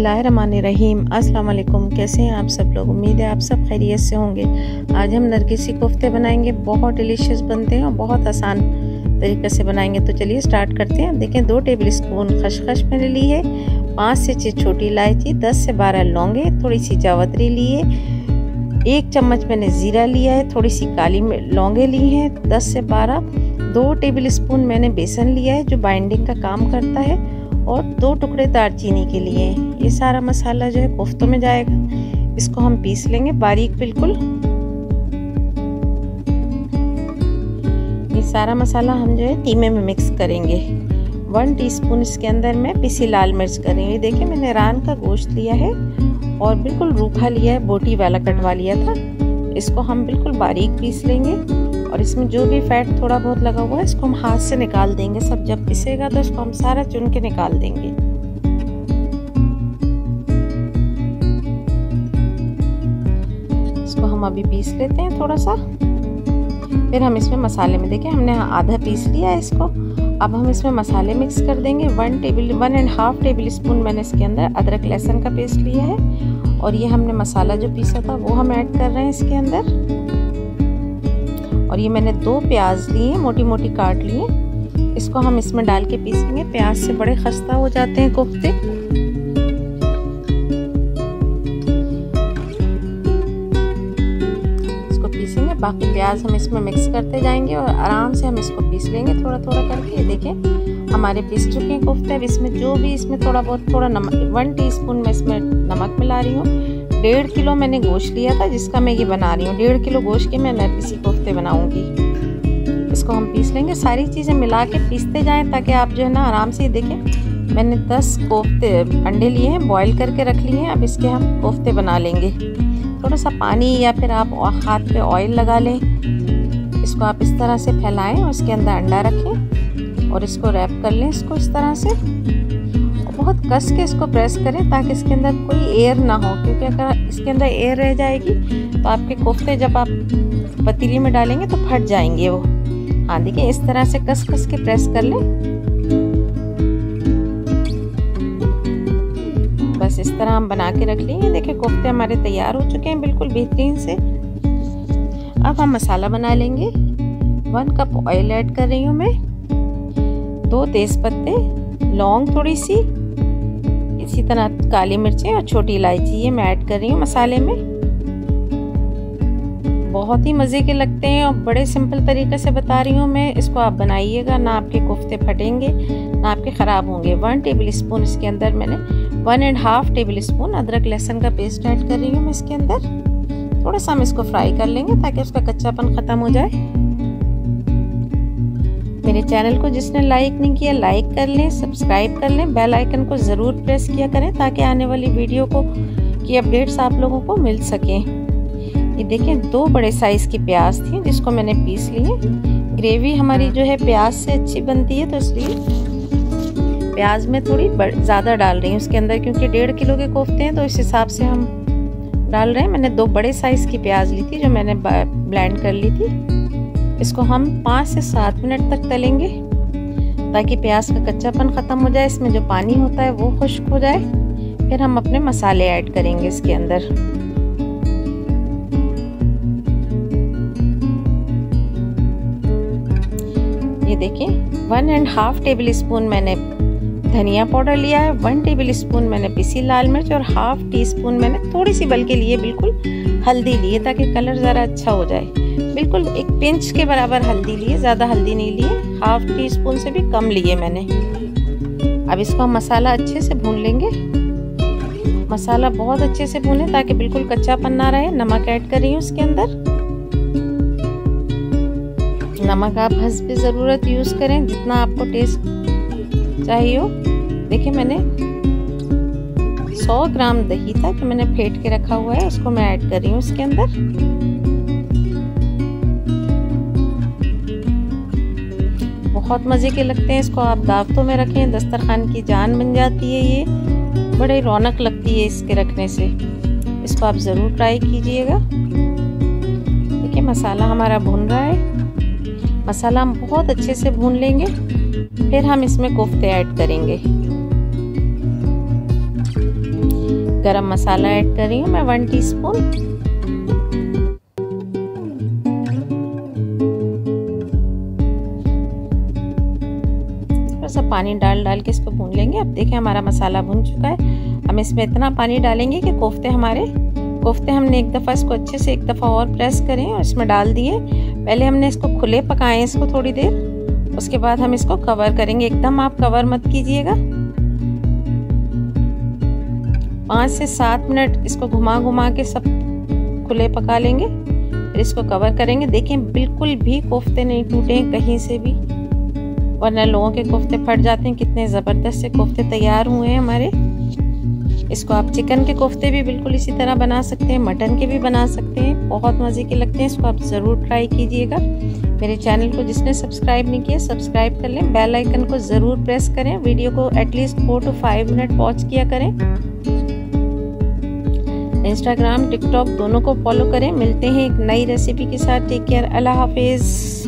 बिस्मिल्लाहिर्रहमानिर्रहीम। अस्सलाम वालेकुम। कैसे हैं आप सब लोग? उम्मीद है आप सब खैरियत से होंगे। आज हम नरगिसी कोफ्ते बनाएंगे। बहुत डिलीशियस बनते हैं और बहुत आसान तरीके से बनाएंगे। तो चलिए स्टार्ट करते हैं। देखें 2 टेबल स्पून खसखस मैंने ली है, 5 से 6 छोटी इलायची, 10 से 12 लौंगे, थोड़ी सी जावित्री ली है, 1 चम्मच मैंने ज़ीरा लिया है, थोड़ी सी काली लौंगे ली हैं 10 से 12, 2 टेबल स्पून मैंने बेसन लिया है जो बाइंडिंग का काम करता है, और 2 टुकड़े दालचीनी के लिए। ये सारा मसाला जो है कोफ्तों में जाएगा। इसको हम पीस लेंगे बारीक बिल्कुल। ये सारा मसाला हम जो है कीमे में मिक्स करेंगे। 1 टीस्पून इसके अंदर मैं पिसी लाल मिर्च करेंगे। देखिए मैंने रान का गोश्त लिया है और बिल्कुल रूखा लिया है, बोटी वाला कटवा लिया था। इसको हम बिल्कुल बारीक पीस लेंगे और इसमें जो भी फैट थोड़ा बहुत लगा हुआ है इसको हम हाथ से निकाल देंगे। सब जब पिसेगा तो इसको हम सारा चुन के निकाल देंगे। इसको हम अभी पीस लेते हैं थोड़ा सा। फिर हम इसमें मसाले में देखिए हमने आधा पीस लिया है इसको। अब हम इसमें मसाले मिक्स कर देंगे। 1.5 टेबल स्पून मैंने इसके अंदर अदरक लहसुन का पेस्ट लिया है, और ये हमने मसाला जो पीसा था वो हम ऐड कर रहे हैं इसके अंदर। और ये मैंने 2 प्याज लिए, मोटी मोटी काट लिए। इसको हम इसमें डाल के पीसेंगे। प्याज से बड़े खस्ता हो जाते हैं कोफ्ते। इसको पीसेंगे, बाकी प्याज हम इसमें मिक्स करते जाएंगे और आराम से हम इसको पीस लेंगे थोड़ा थोड़ा करके। ये देखें हमारे पीस चुके हैं कोफ्ते। अब इसमें जो भी इसमें थोड़ा बहुत थोड़ा नमक, 1 टीस्पून मैं इसमें नमक मिला रही हूँ। 1.5 किलो मैंने गोश्त लिया था जिसका मैं ये बना रही हूँ। 1.5 किलो गोश्त के मैं नरगिसी कोफ्ते बनाऊंगी। इसको हम पीस लेंगे। सारी चीज़ें मिला के पीसते जाएं ताकि आप जो है ना आराम से। देखें मैंने 10 कोफ्ते अंडे लिए हैं, बॉईल करके रख लिए हैं। अब इसके हम कोफ्ते बना लेंगे। थोड़ा सा पानी या फिर आप हाथ पे ऑयल लगा लें। इसको आप इस तरह से फैलाएं और इसके अंदर अंडा रखें और इसको रैप कर लें इसको इस तरह से। बहुत कस के इसको प्रेस करें ताकि इसके अंदर कोई एयर ना हो, क्योंकि अगर इसके अंदर एयर रह जाएगी तो आपके कोफ्ते जब आप पतीली में डालेंगे तो फट जाएंगे वो। हाँ देखिए इस तरह से कस कस के प्रेस कर लें। बस इस तरह हम बना के रख लेंगे। देखिए कोफ्ते हमारे तैयार हो चुके हैं बिल्कुल बेहतरीन से। अब हम मसाला बना लेंगे। 1 कप ऑयल ऐड कर रही हूँ मैं, 2 तेज पत्ते, लौंग थोड़ी सी, इसी तरह काली मिर्चें और छोटी इलायची ये मैं ऐड कर रही हूँ मसाले में। बहुत ही मज़े के लगते हैं और बड़े सिंपल तरीके से बता रही हूँ मैं। इसको आप बनाइएगा, ना आपके कोफ्ते फटेंगे ना आपके ख़राब होंगे। 1 टेबल स्पून इसके अंदर मैंने 1.5 टेबल स्पून अदरक लहसुन का पेस्ट ऐड कर रही हूँ मैं इसके अंदर। थोड़ा सा हम इसको फ्राई कर लेंगे ताकि उसका कच्चापन ख़त्म हो जाए। मेरे चैनल को जिसने लाइक नहीं किया लाइक कर लें, सब्सक्राइब कर लें, बेल आइकन को ज़रूर प्रेस किया करें ताकि आने वाली वीडियो को की अपडेट्स आप लोगों को मिल सकें। ये देखें 2 बड़े साइज़ की प्याज थी जिसको मैंने पीस लिए। ग्रेवी हमारी जो है प्याज से अच्छी बनती है तो इसलिए प्याज में थोड़ी ज़्यादा डाल रही हूँ उसके अंदर, क्योंकि 1.5 किलो के कोफ्ते हैं तो इस हिसाब से हम डाल रहे हैं। मैंने 2 बड़े साइज़ की प्याज ली थी जो मैंने ब्लेंड कर ली थी। इसको हम 5 से 7 मिनट तक तलेंगे ताकि प्याज का कच्चापन ख़त्म हो जाए, इसमें जो पानी होता है वो खुश्क हो जाए। फिर हम अपने मसाले ऐड करेंगे इसके अंदर। ये देखिए 1.5 टेबल स्पून मैंने धनिया पाउडर लिया है, 1 टेबल स्पून मैंने पिसी लाल मिर्च और 1/2 टीस्पून मैंने थोड़ी सी बल्कि लिए बिल्कुल हल्दी लिए ताकि कलर ज़रा अच्छा हो जाए। बिल्कुल 1 पिंच के बराबर हल्दी लिए, ज़्यादा हल्दी नहीं लिए, 1/2 टीस्पून से भी कम लिए मैंने। अब इसको हम मसाला अच्छे से भून लेंगे। मसाला बहुत अच्छे से भूनें ताकि बिल्कुल कच्चापन ना रहे। नमक ऐड कर रही हूँ इसके अंदर। नमक आप हस्ब ज़रूरत यूज़ करें, जितना आपको टेस्ट चाहिए हो। देखिए मैंने 100 ग्राम दही था कि मैंने फेंट के रखा हुआ है, उसको मैं ऐड कर रही हूँ इसके अंदर। बहुत मज़े के लगते हैं। इसको आप दावतों में रखें, दस्तरखान की जान बन जाती है। ये बड़े रौनक लगती है इसके रखने से। इसको आप ज़रूर ट्राई कीजिएगा। देखिए मसाला हमारा भुन रहा है। मसाला हम बहुत अच्छे से भून लेंगे, फिर हम इसमें कोफ्ते ऐड करेंगे। गरम मसाला ऐड कर रही हूँ मैं 1 टीस्पून। थोड़ा सा पानी डाल के इसको भून लेंगे। अब देखिए हमारा मसाला भुन चुका है। हम इसमें इतना पानी डालेंगे कि कोफ्ते हमने एक दफ़ा इसको अच्छे से एक दफ़ा और प्रेस करें और इसमें डाल दिए। पहले हमने इसको खुले पकाएं इसको थोड़ी देर, उसके बाद हम इसको कवर करेंगे। एकदम आप कवर मत कीजिएगा। 5 से 7 मिनट इसको घुमा के सब खुले पका लेंगे, फिर इसको कवर करेंगे। देखें बिल्कुल भी कोफ्ते नहीं टूटे कहीं से भी, वरना लोगों के कोफ्ते फट जाते हैं। कितने ज़बरदस्त से कोफ्ते तैयार हुए हैं हमारे। इसको आप चिकन के कोफ्ते भी बिल्कुल इसी तरह बना सकते हैं, मटन के भी बना सकते हैं, बहुत मज़े के लगते हैं। इसको आप ज़रूर ट्राई कीजिएगा। मेरे चैनल को जिसने सब्सक्राइब नहीं किया सब्सक्राइब कर लें, बेल आइकन को ज़रूर प्रेस करें, वीडियो को एटलीस्ट 4 to 5 मिनट वॉच किया करें। इंस्टाग्राम टिकटॉक दोनों को फॉलो करें। मिलते हैं एक नई रेसिपी के साथ। टेक केयर, अल्लाह हाफिज़।